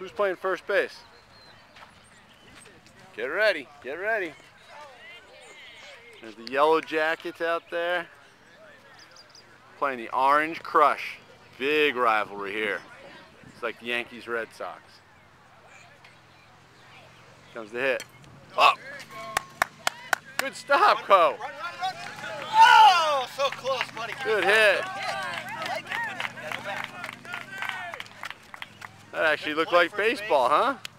Who's playing first base? Get ready, get ready. There's the Yellow Jackets out there playing the Orange Crush. Big rivalry here. It's like the Yankees Red Sox. Comes the hit. Up. Good stop, Co. Oh, so close, buddy. Good hit. I like it. That actually looked like baseball, huh?